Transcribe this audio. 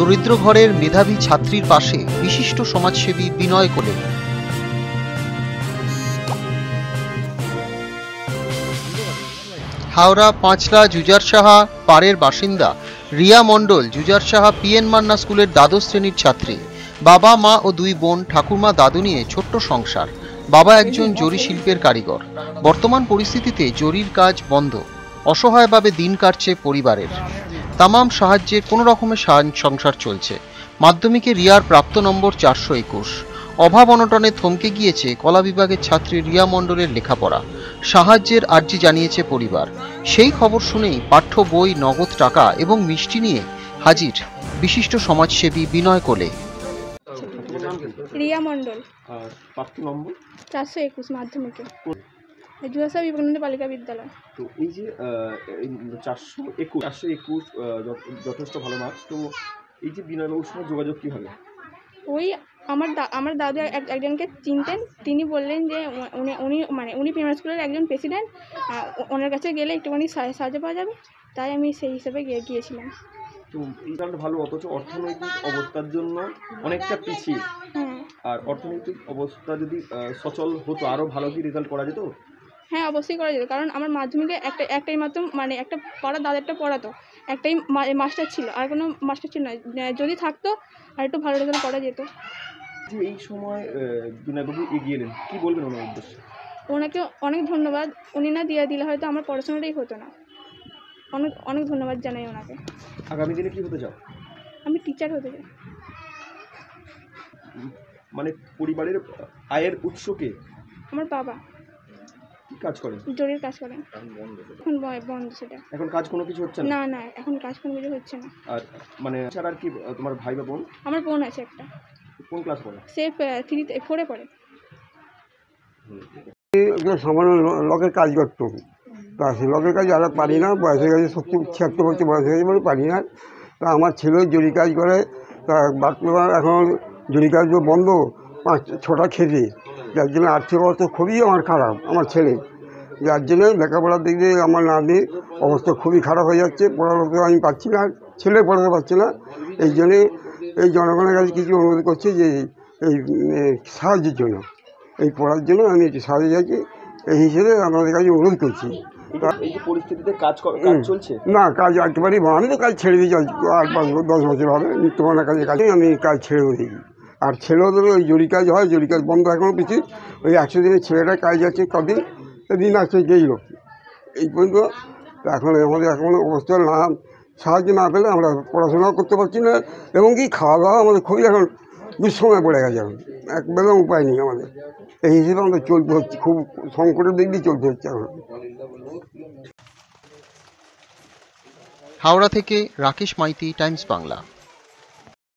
দরিদ্র ঘরের মেধাবী ছাত্রীর পাশে বিশিষ্ট সমাজসেবী বিনয় কোলে। হাওড়া পাঁচলা জুজারসাহা পাড়ের বাসিন্দা রিয়া মণ্ডল জুজারসাহা পিএন মান্না স্কুলের দ্বাদশ শ্রেণীর ছাত্রী। বাবা মা ও দুই বোন, ঠাকুরমা, দাদু নিয়ে ছোট্ট সংসার। বাবা একজন জরি শিল্পের কারিগর। বর্তমান পরিস্থিতিতে জরির কাজ বন্ধ। অসহায়ভাবে দিন কাটছে পরিবারের। তামাম সাহায্যে কোনো রকমের সংসার চলছে। মাধ্যমিকে রিয়ার প্রাপ্ত নম্বর 421। অভাব অনটনে থমকে গিয়েছে কলা বিভাগের ছাত্রী রিয়া মণ্ডলের লেখাপড়া। সাহায্যের আর্জি জানিয়েছে পরিবার। সেই খবর শুনেই পাঠ্য বই, নগদ টাকা এবং মিষ্টি নিয়ে হাজির বিশিষ্ট সমাজসেবী বিনয় কোলে। রিয়া মণ্ডল, প্রাপ্ত নম্বর 421 মাধ্যমিকে, জুয়াশাহা বিবেকানন্দ বালিকা বিদ্যালয়। তো এই যে 421 যথেষ্ট ভালো মার্কস। তো এই যে বিনয়বাবুর সঙ্গে যোগাযোগ কীভাবে? ওই আমার দাদু একজনকে চিনতেন। তিনি বললেন যে উনি প্রাইমারি স্কুলের একজন প্রেসিডেন্ট, ওনার কাছে গেলে একটুখানি সাহায্য পাওয়া যাবে, তাই আমি সেই হিসেবে গিয়েছিলাম। তো এই কারণটা ভালো, অথচ অর্থনৈতিক অবস্থার জন্য অনেকটা পিছিয়ে। আর অর্থনৈতিক অবস্থা যদি সচল হতো আরও ভালো কি রেজাল্ট করা যেত? হ্যাঁ, অবশ্যই করা যেত, কারণ আমার মাধ্যমিকে একটাই মাত্র একটা পড়া দাদারটা পড়াতো, একটাই মাস্টার ছিল, আর কোনো মাস্টার ছিল না। যদি থাকতো আর একটু ভালো রেজাল্ট করা যেত। যে এই সময় বিনয়বাবু এগিয়ে এলেন, কী বলবেন ওনার উদ্দেশ্যে? ওনাকে অনেক ধন্যবাদ। উনি না দিলে হয়তো আমার পড়াশোনাটাই হতো না। অনেক অনেক ধন্যবাদ জানাই ওনাকে। আগামী দিনে কী হতে চাও? আমি টিচার হতে চাই। মানে পরিবারের আয়ের উৎসকে? আমার বাবা। কি কাজ করেন? জরির কাজ করেন। এখন বন্ধ সেটা। এখন কাজ কোনো কিছু হচ্ছে না? না, এখন কাজ কোনো কিছু হচ্ছে না। আর মানে ছাড়া আর কি তোমার ভাই বা বোন? আমার বোন আছে একটা। কোন ক্লাস পড়ে? সে 4 পড়ে। সামান্য লকের কাজ করতো, তা সে লকের কাজ আর পারি না, বয়স হয়ে গেছে, 70-76 বছর বয়স হয়ে গেছে বলে পারি না। তা আমার ছেলে জরি কাজ করে, তা বর্তমান এখন জরি কাজ বন্ধ, 5-6টা খেতে, যার জন্য আর্থিক অবস্থা খুবই আমার খারাপ। আমার ছেলে, যার জন্য লেখাপড়ার দিক দিয়ে আমার নাতির অবস্থা খুবই খারাপ হয়ে যাচ্ছে। পড়াতে আমি পাচ্ছি না, ছেলে পড়াতে পারছি না। এই জন্যে এই জনগণের কাছে কিছু অনুরোধ করছি যে এই সাহায্যের জন্য, এই পড়ার জন্য আমি একটু সাহায্য চাইছি, এই হিসেবে আপনাদের কাছে অনুরোধ করছি। এই যে পরিস্থিতিতে কাজ চলছে না, কাজ একেবারেই আমি তো কাজ ছেড়ে দিয়েছি, 8-10 বছর হবে নিত্যমানের কাজে আমি কাজ ছেড়ে দিয়েছি। আর ছেলেদের ওই জরি কাজ হয়, জরি কাজ বন্ধ এখনও পিছিয়ে। ওই 100 দিনের ছেলেটা কাজ আছে কদিন, সেদিন আসছে গেইল এই পর্যন্ত। এখন আমাদের এখন অবস্থা না, সাহায্য না পেলে আমরা পড়াশোনাও করতে পারছি না, এবং কি খাওয়া দাওয়া আমাদের খুবই এখন দুঃসময় পড়ে গেছে। এখন একবেলা উপায় নেই আমাদের, এই হিসেবে আমাদের চলতে হচ্ছে, খুব সংকটের দিক দিয়ে চলতে হচ্ছে এখন। হাওড়া থেকে রাকেশ মাইতি, টাইমস বাংলা।